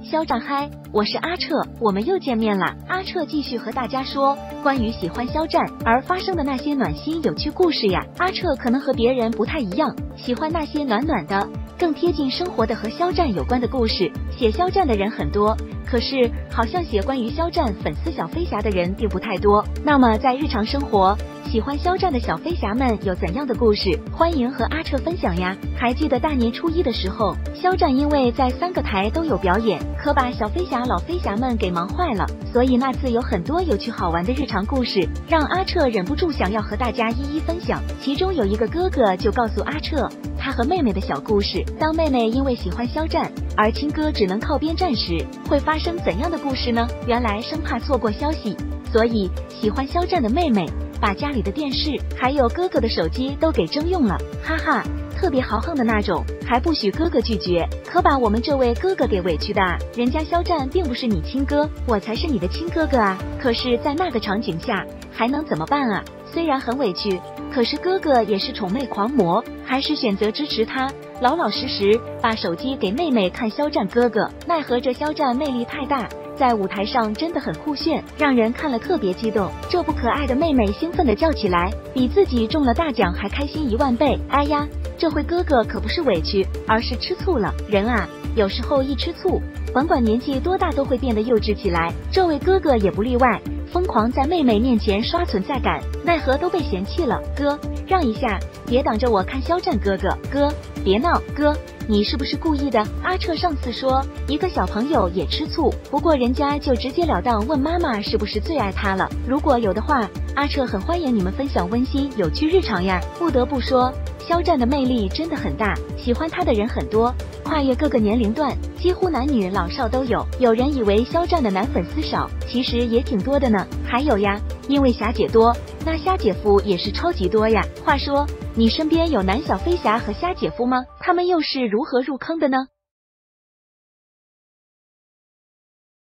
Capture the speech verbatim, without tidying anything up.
肖战嗨，我是阿彻，我们又见面了。阿彻继续和大家说关于喜欢肖战而发生的那些暖心有趣故事呀。阿彻可能和别人不太一样，喜欢那些暖暖的更贴近生活的和肖战有关的故事。写肖战的人很多，可是好像写关于肖战粉丝小飞侠的人并不太多。那么在日常生活，喜欢肖战的小飞侠们有怎样的故事？欢迎和阿彻分享呀！还记得大年初一的时候，肖战因为在三个台都有表演，可把小飞侠、老飞侠们给忙坏了。所以那次有很多有趣好玩的日常故事，让阿彻忍不住想要和大家一一分享。其中有一个哥哥就告诉阿彻，他和妹妹的小故事。当妹妹因为喜欢肖战而亲哥只能靠边站时，会发生怎样的故事呢？原来生怕错过消息，所以喜欢肖战的妹妹把家里的电视还有哥哥的手机都给征用了，哈哈，特别豪横的那种，还不许哥哥拒绝，可把我们这位哥哥给委屈的啊！人家肖战并不是你亲哥，我才是你的亲哥哥啊！可是在那个场景下还能怎么办啊？虽然很委屈，可是哥哥也是宠妹狂魔，还是选择支持他，老老实实把手机给妹妹看肖战哥哥。奈何这肖战魅力太大，在舞台上真的很酷炫，让人看了特别激动。这不可爱的妹妹兴奋地叫起来，比自己中了大奖还开心一万倍。哎呀，这回哥哥可不是委屈，而是吃醋了。人啊，有时候一吃醋，甭管年纪多大都会变得幼稚起来。这位哥哥也不例外，疯狂在妹妹面前刷存在感，奈何都被嫌弃了。哥，让一下，别挡着我看肖战哥哥。哥，别闹。哥，你是不是故意的？阿彻上次说一个小朋友也吃醋，不过人家就直截了当问妈妈是不是最爱他了。如果有的话，阿彻很欢迎你们分享温馨有趣日常呀。不得不说，肖战的魅力真的很大，喜欢他的人很多，跨越各个年龄段，几乎男女老少都有。有人以为肖战的男粉丝少，其实也挺多的呢。还有呀，因为霞姐多，那虾姐夫也是超级多呀。话说，你身边有男小飞侠和虾姐夫吗？他们又是如何入坑的呢？